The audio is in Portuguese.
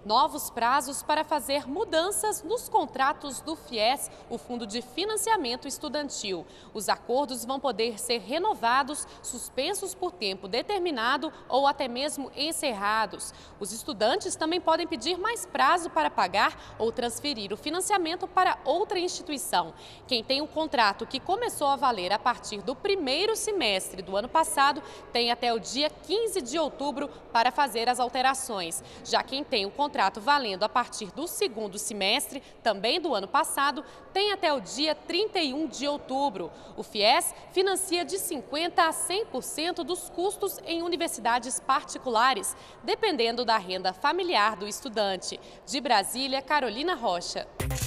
novos prazos para fazer mudanças nos contratos do FIES, o Fundo de Financiamento Estudantil. Os acordos vão poder ser renovados, suspensos por tempo determinado ou até mesmo encerrados. Os estudantes também podem pedir mais prazo para pagar ou transferir o financiamento para outra instituição. Quem tem um contrato que começou a valer a partir do primeiro semestre do ano passado tem até o dia 15 de outubro para fazer as alterações. Já quem tem um contrato valendo a partir do segundo semestre, também do ano passado, tem até o dia 31 de outubro. O FIES financia de 50% a 100% dos custos em universidades particulares, dependendo da renda familiar do estudante. De Brasília, Carolina Rocha.